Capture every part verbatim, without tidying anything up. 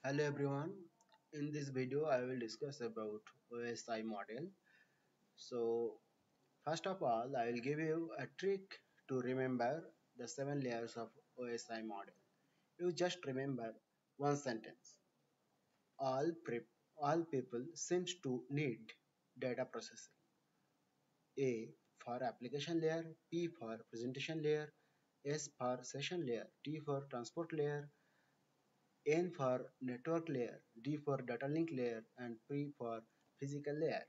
Hello everyone. In this video I will discuss about O S I model. So first of all I will give you a trick to remember the seven layers of O S I model. You just remember one sentence. All prep, all people seems to need data processing. A for application layer, P for presentation layer, S for session layer, T for transport layer, N for network layer, D for data link layer, and P for physical layer.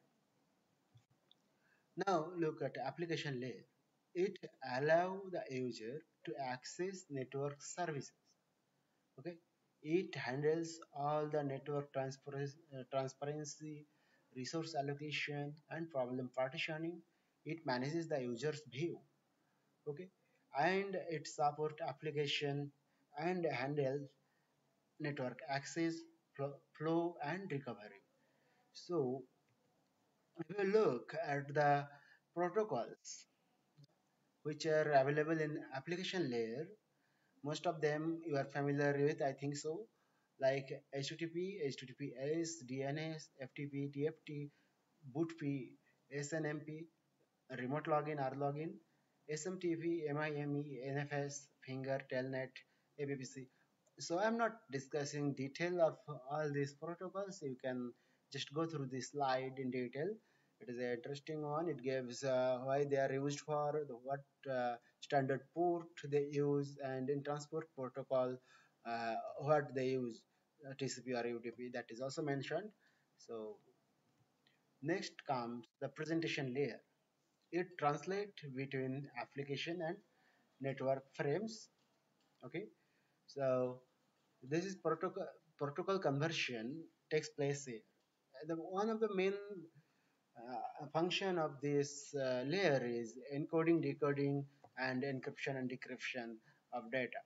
Now look at application layer. It allows the user to access network services. Okay, it handles all the network transparency, uh, transparency, resource allocation, and problem partitioning. It manages the user's view. Okay, and it supports application and handles network access, flow, flow and recovery. So if you look at the protocols which are available in application layer, most of them you are familiar with, I think so, like H T T P, H T T P S, D N S, F T P, T F T, bootp, S N M P, remote login, R login, S M T P, M I M E, N F S, Finger, Telnet, A B P C. So I'm not discussing detail of all these protocols. You can just go through this slide in detail. It is an interesting one. It gives uh, why they are used for, the, what uh, standard port they use, and in transport protocol, uh, what they use, uh, T C P or U D P. That is also mentioned. So next comes the presentation layer. It translates between application and network frames. Okay, so this is protocol protocol conversion takes place here. The, one of the main uh, function of this uh, layer is encoding, decoding, and encryption and decryption of data.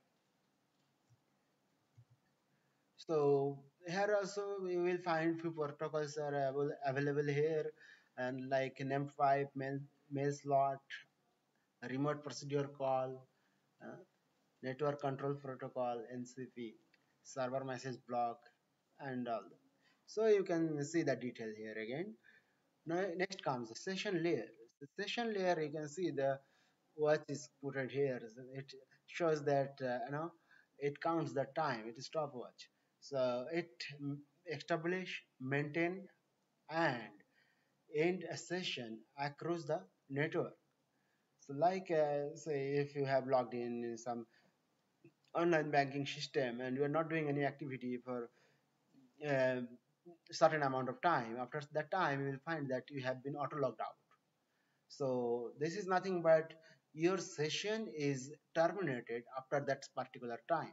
So here also we will find few protocols are avail available here, and like N M five, mail, mail slot, remote procedure call, uh, network control protocol, N C P, server message block, and all. So you can see the detail here again. Now next comes the session layer. The session layer, you can see the watch is put it here. So it shows that uh, you know it counts the time. It is stopwatch. So it mm, establish, maintain, and end a session across the network. So like uh, say if you have logged in some online banking system and you are not doing any activity for a certain amount of time, after that time you will find that you have been auto logged out. So this is nothing but your session is terminated after that particular time.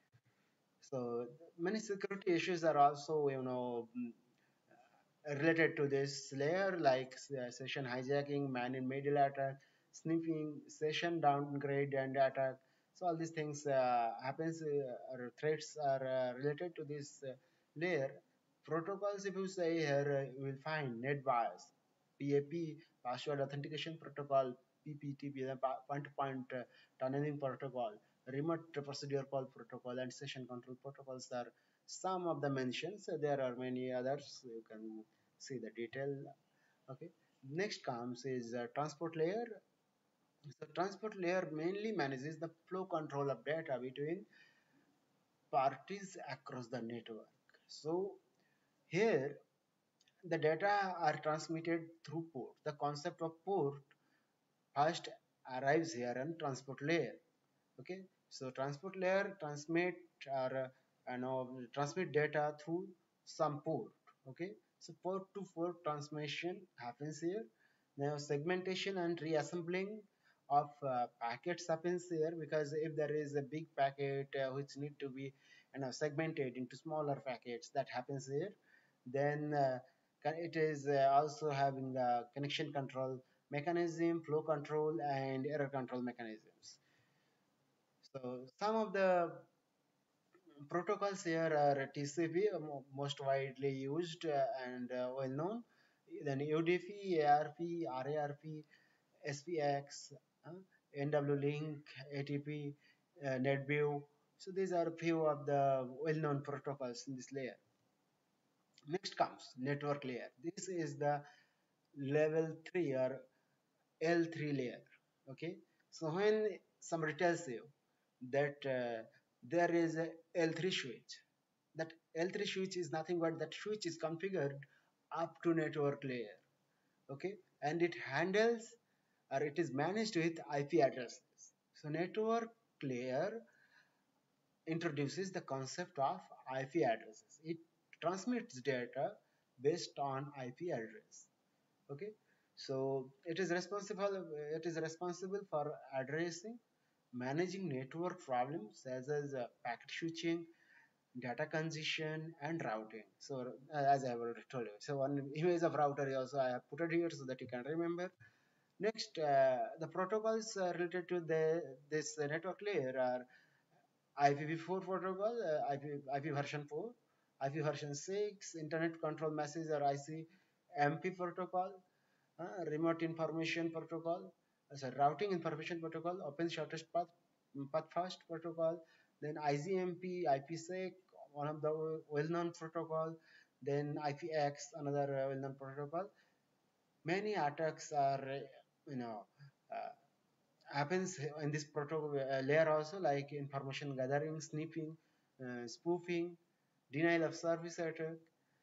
So many security issues are also, you know, mm, related to this layer, like uh, session hijacking, man-in-middle attack, sniffing, session downgrade and attack. So all these things uh, happens uh, or threats are uh, related to this uh, layer. Protocols, if you say here, uh, you will find NetBIOS, P A P, password authentication protocol, P P T P, the point-to-point uh, tunneling protocol, remote procedure call protocol, and session control protocols are some of the mentions. Uh, there are many others. You can see the detail. Okay. Next comes is uh, transport layer. So transport layer mainly manages the flow control of data between parties across the network. So here the data are transmitted through port. The concept of port first arrives here on transport layer. Okay, so transport layer transmit or uh, you know transmit data through some port. Okay, so port to port transmission happens here. Now segmentation and reassembling of uh, packets happens here, because if there is a big packet uh, which need to be you know segmented into smaller packets, that happens here. Then uh, it is uh, also having the connection control mechanism, flow control, and error control mechanisms. So some of the protocols here are T C P, uh, most widely used uh, and uh, well known. Then U D P, A R P, R A R P, S P X, uh, N W Link, A T P, uh, NetView. So these are a few of the well-known protocols in this layer. Next comes network layer. This is the level three or L three layer. Okay. So when somebody tells you that uh, there is a L three switch, that L three switch is nothing but that switch is configured up to network layer. Okay. And it handles or it is managed with I P addresses. So network layer introduces the concept of I P addresses. It transmits data based on I P address. Okay, so it is responsible. It is responsible for addressing, managing network problems as as uh, packet switching, data congestion, and routing. So uh, as I have already told you. So one image of router also I have put it here so that you can remember. Next, uh, the protocols uh, related to the this uh, network layer are I P v four protocol, uh, IP, I P version four, I P version six, Internet Control Message or I C M P protocol, uh, Remote Information Protocol, uh, sorry, Routing Information Protocol, Open Shortest Path, mm, Path Fast Protocol, then I Z M P, IPsec, one of the well-known protocol, then I P X, another uh, well-known protocol. Many attacks are, uh, you know, uh, happens in this protocol uh, layer also, like information gathering, sniffing, uh, spoofing, denial of service attack.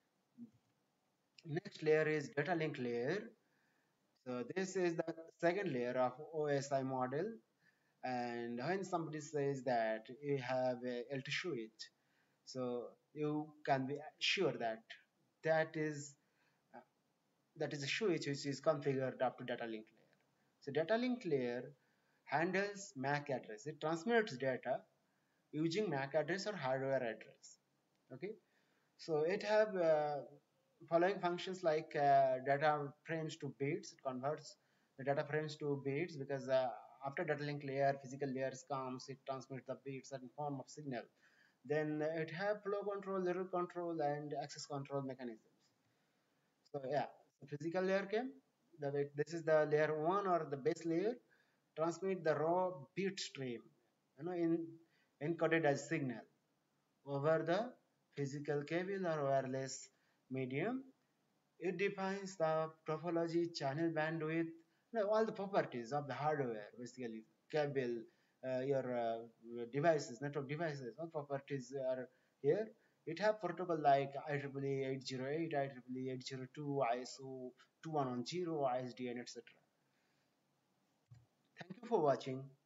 Next layer is data link layer. So this is the second layer of O S I model. And when somebody says that you have a L T switch, so you can be sure that that is uh, that is a switch which is configured up to data link layer. So data link layer handles M A C address. It transmits data using M A C address or hardware address. Okay, so it have uh, following functions like uh, data frames to bits. It converts the data frames to bits because uh, after data link layer, physical layers comes. It transmits the bits in form of signal. Then it have flow control, error control, and access control mechanisms. So yeah, so physical layer came. The way, this is the layer one or the base layer. Transmit the raw bit stream, you know, in encoded as signal over the physical cable or wireless medium. It defines the topology, channel bandwidth, you know, all the properties of the hardware, basically cable, uh, your uh, devices, network devices, all properties are here. It have protocol like I triple E eight zero eight, I triple E eight zero two, I S O two one one zero, I S D N, et cetera. Thank you for watching.